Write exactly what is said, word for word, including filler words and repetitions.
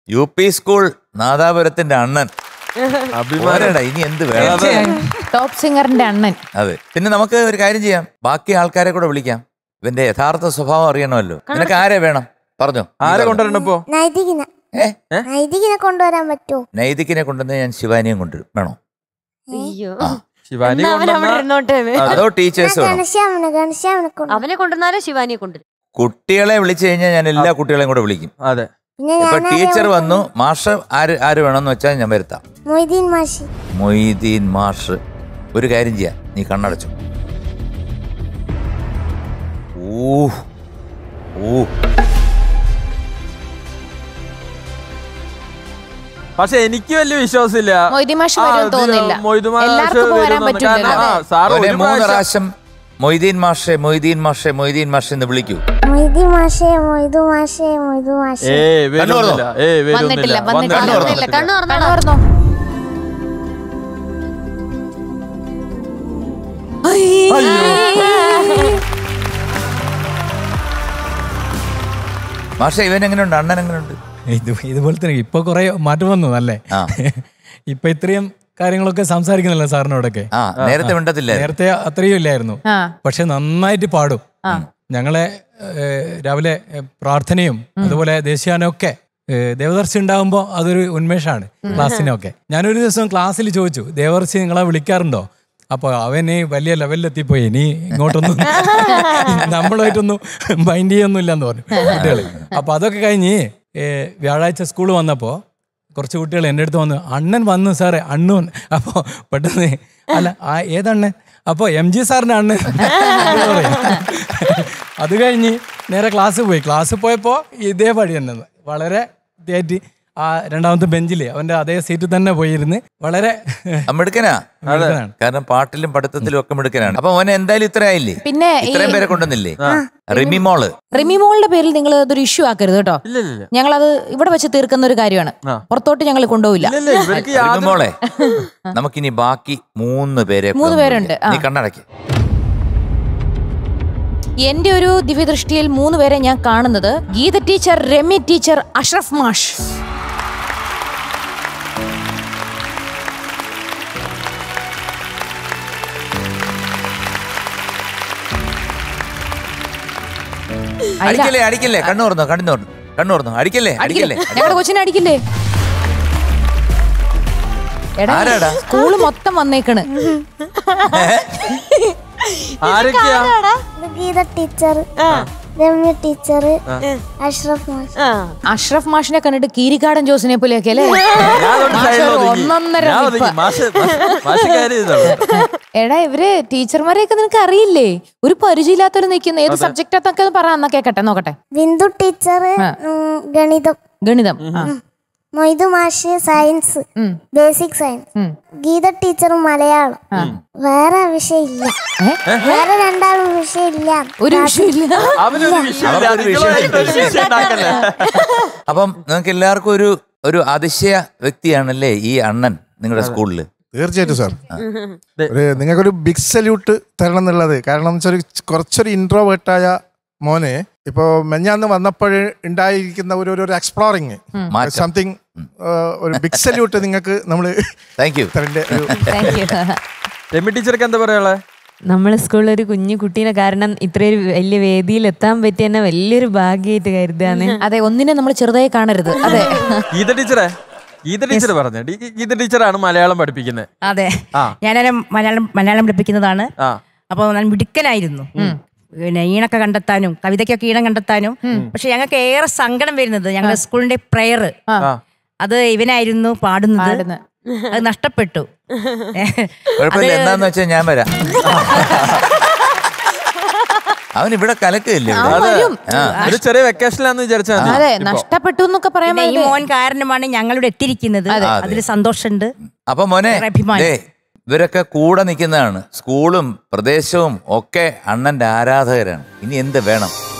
U P school നാദാപുരത്തിന്റെ അണ്ണൻ. അഭിമാനടാ, ഇനി എന്ത് വേണം? ടോപ്പ് സിംഗറിന്റെ അണ്ണൻ. അതെ. പിന്നെ നമുക്ക് ഒരു കാര്യം ചെയ്യാം, ബാക്കി ആൾക്കാരെ കൂടെ വിളിക്കാം. ഇവന്റെ യഥാർത്ഥ സ്വഭാവം അറിയണമല്ലോ. നിനക്ക് ആരെ വേണം പറഞ്ഞോ? ആരെ കൊണ്ടുവരണപ്പോ? നൈതികിനെ കൊണ്ടുവരാൻ പറ്റുമോ? നൈതികിനെ കൊണ്ടുവന്ന് ഞാൻ ശിവാനിയും കൊണ്ടുവരും. വേണോ? ശിവാനി അതോ ടീച്ചേഴ്സ് അവനെ കൊണ്ടുവന്നാലോ ശിവാനിയെ കൊണ്ടുവരും? കുട്ടികളെ വിളിച്ചു കഴിഞ്ഞാൽ ഞാൻ എല്ലാ കുട്ടികളെയും കൂടെ വിളിക്കും. അതെ. ഇപ്പൊ ടീച്ചർ വന്നു, മാഷ് ആര് ആര് വേണമെന്ന് വെച്ചാൽ ഞാൻ വരുത്താം. മൊയ്തീൻ മാഷ്. മൊയ്തീൻ മാഷ്. ഒരു കാര്യം ചെയ്യാം, നീ കണ്ണടച്ചു. ഓ ഓ പക്ഷെ എനിക്ക് വലിയ വിശ്വാസമില്ല മൊയ്തീൻ മാഷ് വരും തോന്നില്ല. മൂന്ന് പ്രാവശ്യം മൊയ്തീൻ മാഷെ മൊയ്തീൻ മാഷെ മൊയ്തീൻ മാഷെ എന്ന് വിളിക്കൂ. മൊയ്തീൻ മാഷെ മൊയ്തു മാഷെ മൊയ്തു മാഷെ. വന്നിട്ടില്ല വന്നിട്ടില്ല. കണ്ണു തുറന്നോ. മാഷെ ഇവൻ എങ്ങനെയുണ്ട്? അണ്ണൻ എങ്ങനെയുണ്ട്? ഇത് ഇതുപോലെ തന്നെ ഇപ്പൊ കുറെ മാറ്റം വന്നു അല്ലേ? ഇപ്പൊ ഇത്രയും കാര്യങ്ങളൊക്കെ സംസാരിക്കുന്നില്ല സാറിനോടൊക്കെ. നേരത്തെ മിണ്ടത്തില്ല. നേരത്തെ അത്രയും ഇല്ലായിരുന്നു. പക്ഷെ നന്നായിട്ട് പാടും. ഞങ്ങളെ രാവിലെ പ്രാർത്ഥനയും അതുപോലെ ദേശീയാനൊക്കെ ദേവദർശി ഉണ്ടാകുമ്പോ അതൊരു ഉന്മേഷമാണ് ക്ലാസ്സിനൊക്കെ. ഞാനൊരു ദിവസം ക്ലാസ്സിൽ ചോദിച്ചു, ദേവദർശി നിങ്ങളെ വിളിക്കാറുണ്ടോ? അപ്പൊ അവന് വലിയ ലെവലിലെത്തിപ്പോയി, ഇനി ഇങ്ങോട്ടൊന്നും നമ്മളായിട്ടൊന്നും മൈൻഡ് ചെയ്യൊന്നുമില്ലെന്ന് പറഞ്ഞു കുട്ടികള്. അപ്പൊ അതൊക്കെ കഴിഞ്ഞ് വ്യാഴാഴ്ച സ്കൂൾ വന്നപ്പോ കുറച്ച് കുട്ടികൾ എൻ്റെ അടുത്ത് വന്നു, അണ്ണൻ വന്നു സാറേ അണ്ണൻ. അപ്പോൾ പെട്ടെന്ന് അല്ല ആ ഏതണ്ണൻ? അപ്പോൾ എം ജി സാറിൻ്റെ അണ്ണൻ പറയും. അത് കഴിഞ്ഞ് നേരെ ക്ലാസ് പോയി. ക്ലാസ് പോയപ്പോൾ ഇതേ പടി തന്നെ വളരെ തേറ്റി ആ രണ്ടാമത്തെ ബെഞ്ചില് അവന്റെ അതേ സീറ്റിൽ തന്നെ പോയിരുന്ന് വളരെ മിടുക്കനാ. കാരണം പാട്ടിലും പഠിത്തത്തിലും ഒക്കെ മിടുക്കനാണ്. അപ്പൊ മോനെ എന്തായാലും ഇത്ര ആയില്ലേ? പിന്നെ ഇത്രയും പേരെ കൊണ്ടുവന്നില്ലേ? റിമിമോള്. റിമിമോളുടെ പേരിൽ നിങ്ങൾ അതൊരു ഇഷ്യൂ ആക്കരുത് കേട്ടോ. ഞങ്ങളത് ഇവിടെ വെച്ച് തീർക്കുന്ന ഒരു കാര്യമാണ്. പുറത്തോട്ട് ഞങ്ങൾ കൊണ്ടുപോയില്ല. റിമിമോളെ, നമുക്കിനി ബാക്കി മൂന്ന് പേരെ മൂന്ന് പേരുണ്ട്. നീ കണ്ണടക്കി. എന്റെ ഒരു ദിവ്യദൃഷ്ടിയിൽ മൂന്ന് പേരെ ഞാൻ കാണുന്നത് ഗീത ടീച്ചർ, രമ്യ ടീച്ചർ, അഷ്റഫ് മാഷ്. അടിക്കല്ലേ അടിക്കല്ലേ കണ്ണു തുറന്നോ കണ്ണു തുറന്നു കണ്ണു തുറന്നോ അടിക്കല്ലേ അടിക്കല്ലേ ഞങ്ങളുടെ കൊച്ചിനെ അടിക്കില്ലേ? എടാ സ്കൂള് മൊത്തം വന്നേക്കണ്. ഗീത ടീച്ചർ, രമ്യ ടീച്ചർ, അഷ്റഫ് മാഷ്. അഷ്റഫ് മാഷിനെ കണ്ടിട്ട് കീരിക്കാടൻ ജോസിനെ പോലെയൊക്കെ അല്ലേ? ഒന്നൊന്നര. എടാ ഇവര് ടീച്ചർമാരെയൊക്കെ നിനക്ക് അറിയില്ലേ? ഒരു പരിചയമില്ലാത്തവര് നിൽക്കുന്ന ഏത് സബ്ജക്റ്റൊക്കെ പറയാ കേക്കട്ടെ നോക്കട്ടെ. ബിന്ദു ടീച്ചർ ഗണിതം. ഗണിതം. മൊയ്തു മാഷ് science, basic science. Geetha teacher Malayalam. വേറെ വിഷയമില്ല. വേറെ രണ്ടാളും വിഷയമില്ല. ഒരു വിഷയമില്ല. അപ്പം നിങ്ങൾക്ക് എല്ലാവർക്കും ഒരു ഒരു അതിശയ വ്യക്തിയാണല്ലേ ഈ അണ്ണൻ നിങ്ങളുടെ സ്കൂളില്? തീർച്ചയായിട്ടും സാർ. ഒരു നിങ്ങൾക്കൊരു ബിഗ് സല്യൂട്ട് തരണം എന്നുള്ളത്. കാരണം വെച്ചാൽ കുറച്ചൊരു ഇൻട്രോവേർട്ടായ മോനെ ഇപ്പൊ മെഞ്ഞാന്ന് വന്നപ്പോൾ ഉണ്ടായിരിക്കുന്ന ഒരു ഒരു എക്സ്പ്ലോറിങ് സംതിങ്, ഒരു ബിഗ് സല്യൂട്ട് നിങ്ങൾക്ക് നമ്മള് രമ്യ ടീച്ചർക്ക് എന്താ പറയാ? നമ്മളെ സ്കൂളിൽ ഒരു കുഞ്ഞു കുട്ടീനെ കാരണം ഇത്രയൊരു വലിയ വേദിയിൽ എത്താൻ പറ്റിയ തന്നെ വലിയൊരു ഭാഗ്യമായിട്ട് കരുതാണ്. അതെ, ഒന്നിനെ നമ്മൾ ചെറുതായി കാണരുത്. അതെ. ഗീത ടീച്ചറെ ഗീത ടീച്ചർ പറഞ്ഞു, ഗീത ടീച്ചറാണ് മലയാളം പഠിപ്പിക്കുന്നത്. അതെ, ഞാനൊരു മലയാളം മലയാളം പഠിപ്പിക്കുന്നതാണ്. അപ്പൊ ഞാൻ മിടുക്കനായിരുന്നു. പിന്നെ ഈണൊക്കെ കണ്ടെത്താനും കവിതയ്ക്കൊക്കെ ഈണം കണ്ടെത്താനും. പക്ഷെ ഞങ്ങൾക്ക് ഏറെ സങ്കടം വരുന്നത് ഞങ്ങളുടെ സ്കൂളിന്റെ പ്രെയർ, അത് ഇവനായിരുന്നു പാടുന്നത്. അത് നഷ്ടപ്പെട്ടു. എന്താന്ന് വെച്ചാൽ ഞാൻ വരാം. അവൻ ഇവിടെ കലക്കില്ലേ? ഒരു ചെറിയ വെക്കേഷനിലാന്ന് വിചാരിച്ചാൽ നഷ്ടപ്പെട്ടു എന്നൊക്കെ പറയാൻ ഈ മോൻ കാരണമാണ് ഞങ്ങളിവിടെ എത്തിയിരിക്കുന്നത്. അതിൽ സന്തോഷമുണ്ട്. അപ്പൊ മോനെ, ഇവരൊക്കെ കൂടെ നിൽക്കുന്നതാണ്. സ്കൂളും പ്രദേശവും ഒക്കെ അണ്ണന്റെ ആരാധകരാണ്. ഇനി എന്ത് വേണം?